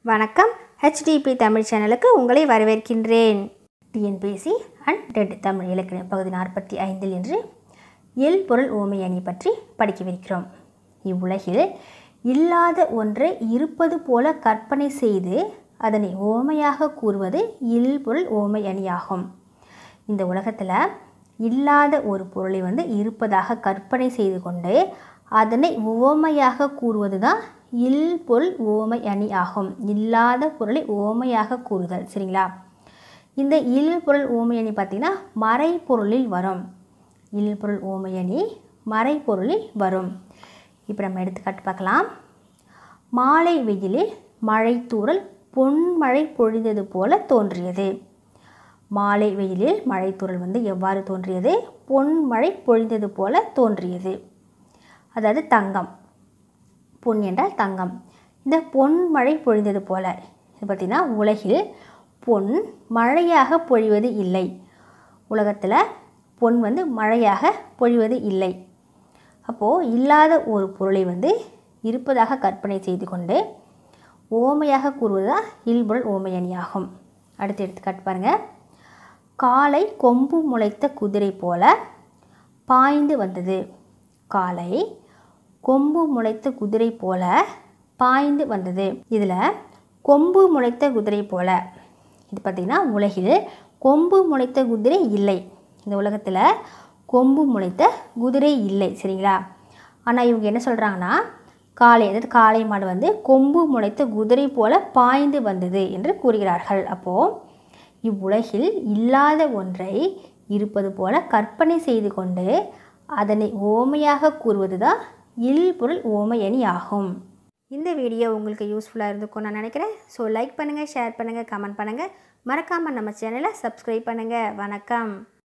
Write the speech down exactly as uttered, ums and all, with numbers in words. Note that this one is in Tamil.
வணக்கம். ஹெச்டிபி தமிழ் சேனலுக்கு உங்களை வரவேற்கின்றேன். டிஎன்பிஎஸ்சி அண்ட் டெட் தமிழ் இலக்கண பகுதி நாற்பத்தி ஐந்தில் இன்று இல் பொருள் ஓமை அணி பற்றி படிக்கவிருக்கிறோம். இவ்வுலகில் இல்லாத ஒன்றை இருப்பது போல கற்பனை செய்து அதனை ஓமையாக கூறுவது இல் பொருள் ஓமை அணியாகும். இந்த உலகத்தில் இல்லாத ஒரு பொருளை வந்து இருப்பதாக கற்பனை செய்து கொண்டு அதனை ஓமையாக கூறுவது தான் இல் பொருள் ஓமை அணி ஆகும். இல்லாத பொருளை ஓமையாக கூறுதல். சரிங்களா? இந்த இல் பொருள் ஓமை அணி பார்த்திங்கன்னா மறைப்பொருளில் வரும். இல் பொருள் ஓமை அணி மறைப்பொருளில் வரும். இப்போ நம்ம எடுத்துக்காட்டு பார்க்கலாம். மாலை வெயிலில் மழை தூறல் பொன்மழை பொழிந்தது போல தோன்றியது. மாலை வெயிலில் மழை தூறல் வந்து எவ்வாறு தோன்றியது? பொன்மழை பொழிந்தது போல தோன்றியது. அதாவது தங்கம், பொன் என்றால் தங்கம். இந்த பொன் மழை பொழிந்தது போல இது பார்த்திங்கன்னா உலகில் பொன் மழையாக பொழிவது இல்லை. உலகத்தில் பொன் வந்து மழையாக பொழிவது இல்லை. அப்போது இல்லாத ஒரு பொருளை வந்து இருப்பதாக கற்பனை செய்து கொண்டு ஓமையாக கூறுவது தான் இல்பொருள் ஓமை அணியாகும். அடுத்து எடுத்துக்காட்டு பாருங்கள். காலை கொம்பு முளைத்த குதிரை போல பாய்ந்து வந்தது. காலை கொம்பு முளைத்த குதிரை போல பாய்ந்து வந்தது. இதில் கொம்பு முளைத்த குதிரை போல இது பார்த்திங்கன்னா உலகில் கொம்பு முளைத்த குதிரை இல்லை. இந்த உலகத்தில் கொம்பு முளைத்த குதிரை இல்லை. சரிங்களா? ஆனால் இவங்க என்ன சொல்கிறாங்கன்னா காளை, அதாவது காளை மாடு வந்து கொம்பு முளைத்த குதிரை போல பாய்ந்து வந்தது என்று கூறுகிறார்கள். அப்போது இவ்வுலகில் இல்லாத ஒன்றை இருப்பது போல கற்பனை செய்து கொண்டு அதனை ஓமையாக கூறுவது தான் இல் பொருள் ஓமை அணி ஆகும். இந்த வீடியோ உங்களுக்கு யூஸ்ஃபுல்லாக இருந்துக்கும் நான் நினைக்கிறேன். ஸோ லைக் பண்ணுங்கள், ஷேர் பண்ணுங்கள், கமெண்ட் பண்ணுங்கள். மறக்காமல் நம்ம சேனலை சப்ஸ்கிரைப் பண்ணுங்கள். வணக்கம்.